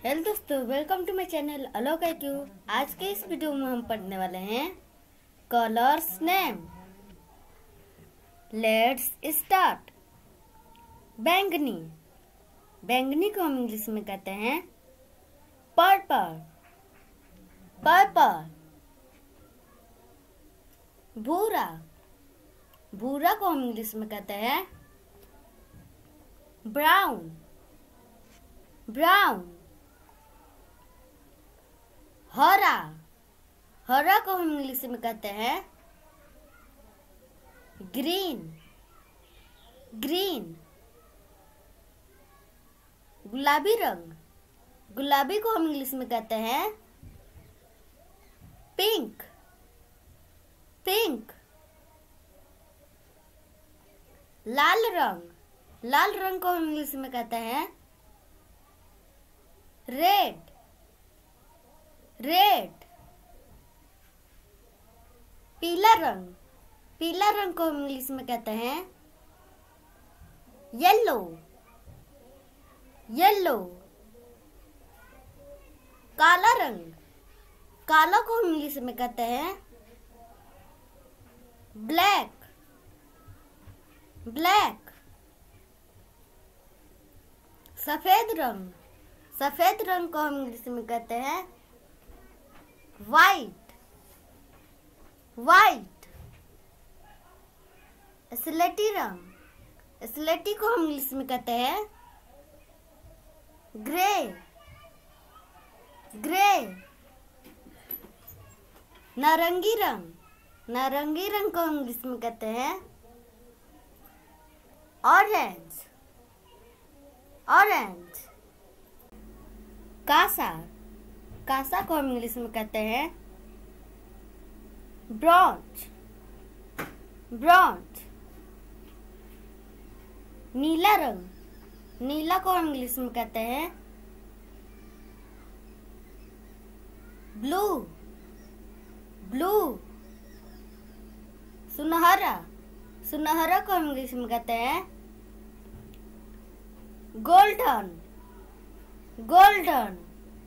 Hello दोस्तों, welcome to my channel Alok IQ। आज के इस वीडियो में हम पढ़ने वाले हैं कलर्स नेम। Let's start. बैंगनी। बैंगनी को हम इंग्लिश में कहते हैं पर्पल। पर्पल। भूरा। भूरा को हम इंग्लिश में कहते हैं ब्राउन। ब्राउन। हरा। हरा को हम इंग्लिश में कहते हैं ग्रीन। ग्रीन। गुलाबी रंग। गुलाबी को हम इंग्लिश में कहते हैं पिंक। पिंक। लाल रंग। लाल रंग को हम इंग्लिश में कहते हैं रेड। रेड। पीला रंग। पीला रंग को हम इंग्लिश में कहते हैं येलो। येलो। काला रंग। काला को हम इंग्लिश में कहते हैं ब्लैक। ब्लैक। सफेद रंग। सफेद रंग को हम इंग्लिश में कहते हैं वाइट। वाइट। स्लेटी रंग। स्लेटी को हम इंग्लिश में कहते हैं ग्रे। ग्रे। नारंगी रंग। नारंगी रंग को हम इंग्लिश में कहते हैं ऑरेंज। ऑरेंज। कासा। कासा को हम इंग्लिश में कहते हैं ब्रॉन्ज। ब्रॉन्ज। नीला रंग। नीला को हम इंग्लिश में कहते हैं ब्लू। ब्लू। सुनहरा। सुनहरा को हम इंग्लिश में कहते हैं गोल्डन। गोल्डन।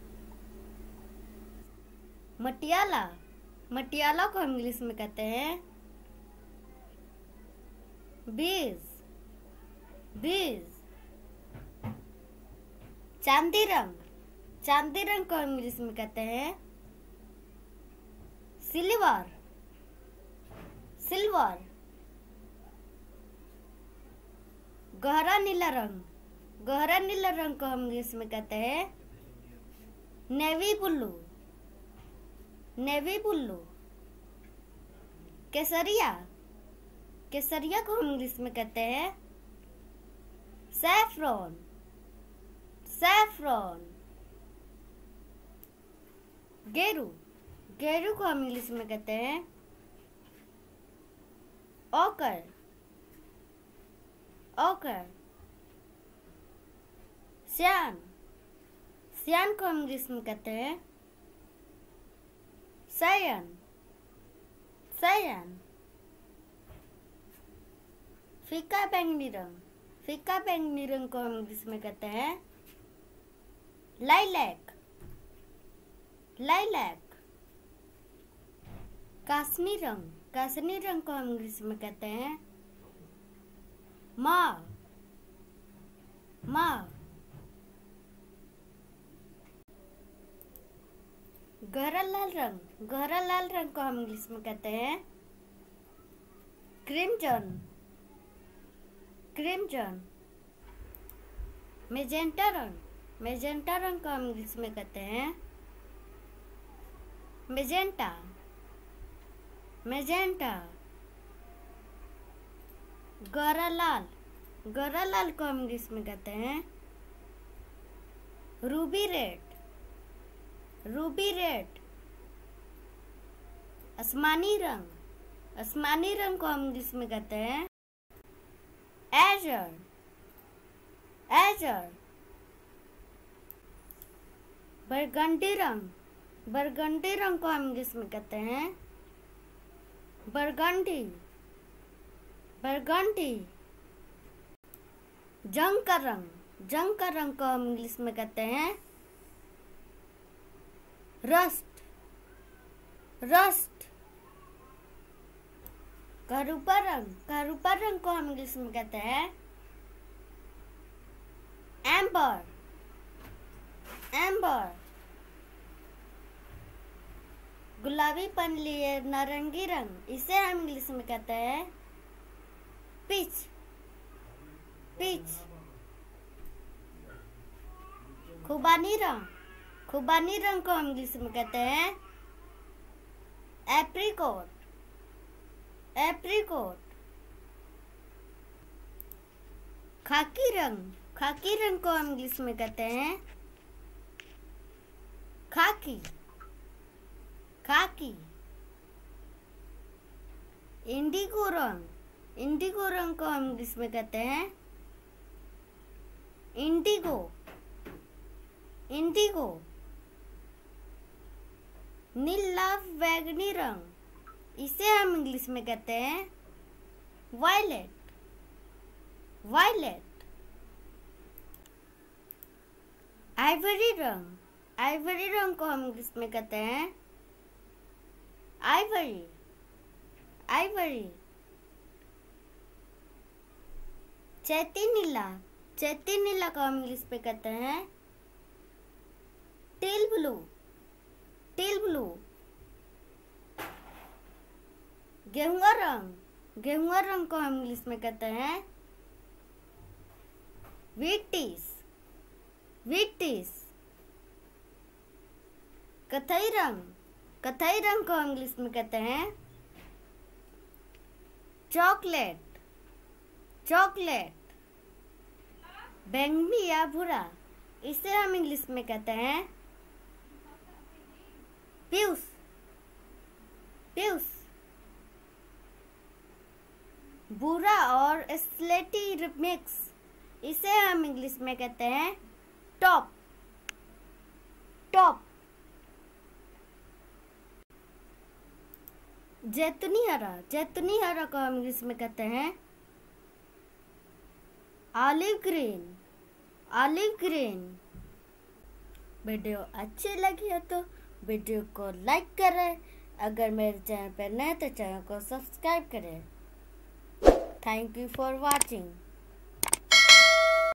मटियाला। मटियाला को हम इंग्लिश में कहते हैं बीज। बीज। चांदी रंग। चांदी रंग को हम इंग्लिश में कहते हैं सिल्वर। सिल्वर। गहरा नीला रंग। गहरा नीला रंग को हम इंग्लिश में कहते हैं नेवी ब्लू। Navy blue. केसरिया। केसरिया को हम इंग्लिश में कहते हैं सैफरॉन। सैफरॉन। गेरू। गेरू को हम इंग्लिश में कहते हैं ओकर। ओकर। सियान। सियान को हम इंग्लिश में कहते हैं सायन। सायन। फीका बैंगनी रंग। फीका बैंगनी रंग को हम इंग्लिश में कहते हैं लाइलैक। लाइलैक। कासनी रंग। कासनी रंग को हम इंग्लिश में कहते हैं माव। माव। गहरा लाल रंग। गहरा लाल रंग को हम इंग्लिश में कहते हैं क्रिमजन। क्रिमजन। मेजेंटा रंग। मेजेंटा रंग को हम इंग्लिश में कहते हैं मेजेंटा। मेजेंटा। गहरा लाल। गहरा लाल को हम इंग्लिश में कहते हैं रूबी रेड। Ruby red. आसमानी रंग। आसमानी रंग को हम इंग्लिश में कहते हैं एजर। एजर। बरगंडी रंग। बरगंडी रंग को हम इंग्लिश में कहते हैं बरगंडी। बरगंडी। जंग का रंग। जंग का रंग को हम इंग्लिश में कहते हैं रस्ट, रस्ट। करूपा रंग को हम इंग्लिश में कहते हैं एम्बर, एम्बर। गुलाबी पन लिए नारंगी रंग, इसे हम इंग्लिश में कहते हैं पीच, पीच। खुबानी रंग को हम इंग्लिश में कहते हैं एप्रिकॉट, एप्रिकॉट। खाकी रंग को हम इंग्लिश में कहते हैं खाकी, खाकी। इंडिगो रंग को हम इंग्लिश में कहते हैं इंडिगो, इंडिगो। नीलाभ बैगनी रंग, इसे हम इंग्लिश में कहते हैं वायलेट, वायलेट। आइवरी रंग को हम इंग्लिश में कहते हैं आइवरी, आइवरी। चैती नीला को हम इंग्लिश में कहते हैं टेल ब्लू, टेल ब्लू। गेहुआ रंग को हम इंग्लिश में कहते हैं व्हीटिश, व्हीटिश। कथई रंग को हम इंग्लिश में कहते हैं चॉकलेट, चॉकलेट। बैंगनी या भूरा, इसे हम इंग्लिश में कहते हैं प्यूस, प्यूस। भूरा और स्लेटी मिक्स, इसे हम इंग्लिश में कहते हैं टॉप, टॉप। जैतूनी हरा को हम इंग्लिश में कहते हैं olive green, olive green. Video अच्छी लगी है तो वीडियो को लाइक करें, अगर मेरे चैनल पर नए तो चैनल को सब्सक्राइब करें। Thank you for watching.